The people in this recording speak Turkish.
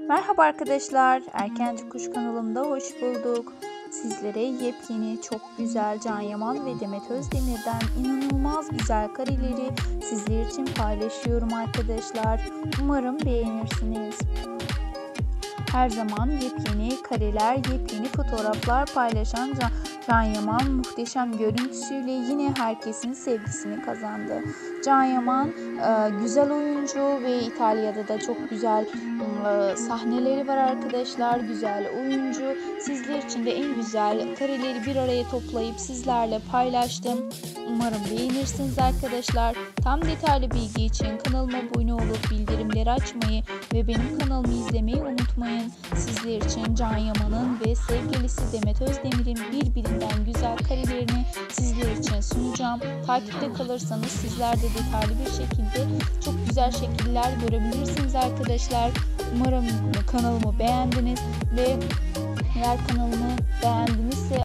Merhaba arkadaşlar, Erkenci Kuş kanalımda hoş bulduk. Sizlere yepyeni, çok güzel Can Yaman ve Demet Özdemir'den inanılmaz güzel kareleri sizler için paylaşıyorum arkadaşlar. Umarım beğenirsiniz. Her zaman yepyeni kareler, yepyeni fotoğraflar paylaşan Can Yaman muhteşem görüntüsüyle yine herkesin sevgisini kazandı. Can Yaman güzel oyuncu ve İtalya'da da çok güzel sahneleri var arkadaşlar. Güzel oyuncu. Sizler için de en güzel kareleri bir araya toplayıp sizlerle paylaştım. Umarım beğenirsiniz arkadaşlar. Tam detaylı bilgi için kanalıma abone olup bildirimleri açmayı ve benim kanalımı izlemeyi unutmayın. Sizler için Can Yaman'ın ve sevgilisi Demet Özdemir'in birbirinden güzel karelerini sizler için sunacağım. Takipte kalırsanız sizler de detaylı bir şekilde çok güzel şekiller görebilirsiniz arkadaşlar. Umarım kanalımı beğendiniz ve eğer kanalımı beğendinizse